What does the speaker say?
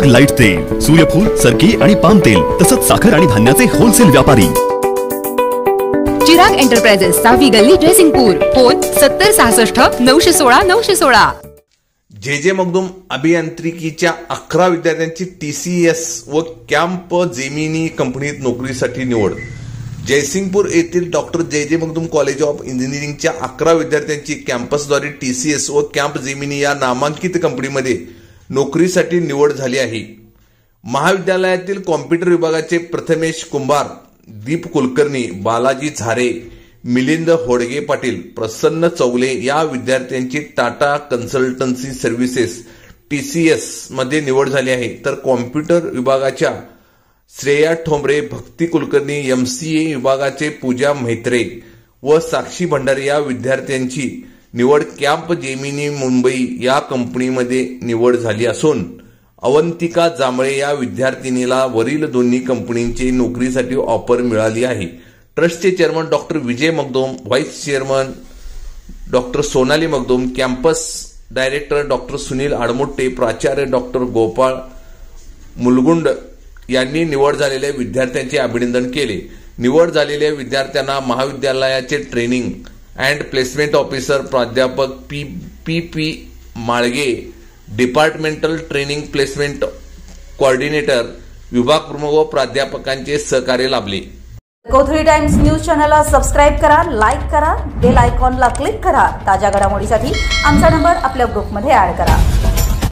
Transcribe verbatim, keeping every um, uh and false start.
Chirag light तेल, सूर्यफूल, सरकी आणि पाम तेल तसंच साखर आणि धान्याचे होलसेल व्यापारी। चिराग एंटरप्राइजेस, सहावी गल्ली, जयसिंगपूर। फोन सत्तर सहासष्ट नऊशे सोळा नऊशे सोळा। जे जे मगदुम अभियांत्रिकीच्या अकरा विद्यार्थ्यांची टीसीएस व कॅम्प जेमिनी कंपनीत नोकरीसाठी निवड। जयसिंगपूर येथील डॉक्टर जे जे मगदुम कॉलेज ऑफ इंजिनिअरिंगच्या अकरा विद्यार्थ्यांची कॅम्पसद्वारे टीसीएस व कॅम्प जेमिनी या नामांकित कंपनीमध्ये नोकरीसाठी निवड झाली आहे। महाविद्यालयातील कॉम्प्युटर विभागाचे प्रथमेश कुंभार, दीप कुलकर्णी, बालाजी झारे, मिलिंद होडगे पाटील, प्रसन्न चौगले या विद्यार्थ्यांची टाटा कन्सल्टन्सी सर्व्हिसेस टीसीएस मध्ये निवड झाली आहे। तर कॉम्प्युटर विभागाच्या श्रेया ठोंबरे, भक्ती कुलकर्णी, एमसीए विभागाचे पूजा म्हेत्रे व साक्षी भंडारी या विद्यार्थ्यांची निवड कॅम्प जेमिनी मुंबई या कंपनीमध्ये निवड झाली असून अवंतिका जांभळे या विद्यार्थिनीला वरील दोन्ही कंपनींची नोकरीसाठी ऑफर मिळाली आहे। ट्रस्टचे chairman doctor Vijay Magdum, vice chairman doctor Sonali Magdum, campus director doctor Sunil Admutte, प्राचार्य डॉक्टर गोपाळ मुलगुंड यांनी निवड झालेल्या विद्यार्थ्यांचे अभिनंदन केले। निवड झालेल्या विद्यार्थ्यांना महाविद्यालयाचे ट्रेनिंग अँड प्लेसमेंट ऑफिसर प्राध्यापक P P P Malge, departmental training placement coordinator, विभाग प्रमुख व प्राध्यापकांचे सहकार्य लाभले। कोथळी टाइम्स न्यूज चॅनलला सबस्क्राइब करा, लाईक करा, बेल आयकॉनला क्लिक करा। ताज्या घडामोडीसाठी आमचा नंबर आपल्या ग्रुपमध्ये ऍड करा।